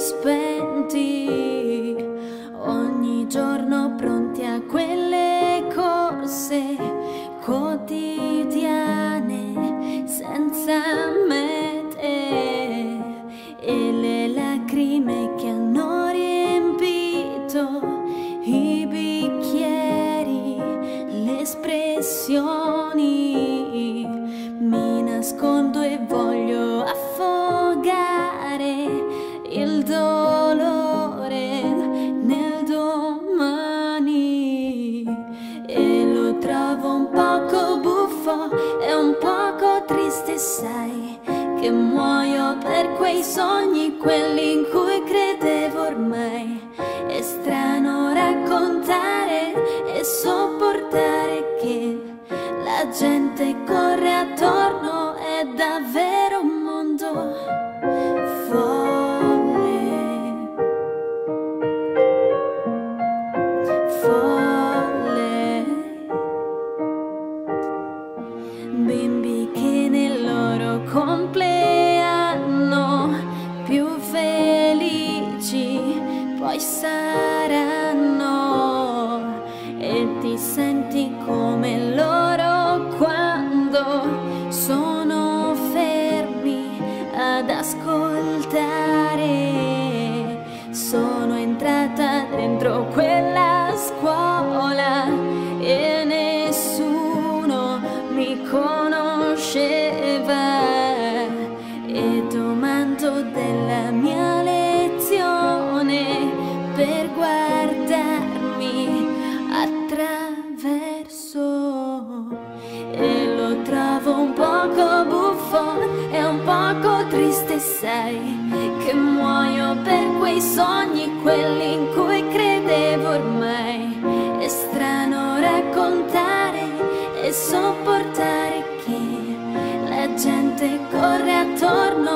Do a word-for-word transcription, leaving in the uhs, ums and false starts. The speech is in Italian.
spenti, ogni giorno pronti a quelle corse quotidiane senza mete, e le lacrime che hanno riempito i bicchieri, le espressioni. Mi nascondo e voglio affogare il dolore nel domani, e lo trovo un poco buffo e un poco triste, sai, che muoio per quei sogni, quelli in cui credevo ormai. È strano raccontare e sopportare che la gente corre attorno, è davvero un mondo folle, folle. Bimbi che nel loro compleanno più felici poi saranno, e ti senti come loro quando sono fermi ad ascoltare. Sono entrata dentro quella scuola e nessuno mi conosceva, e domando della mia lezione per guardarmi attraverso, e lo trovo un poco buffo e un poco triste, sai, che muoio per quei sogni, quelli in cui credevo ormai. È strano raccontare e sopportare che la gente corre attorno,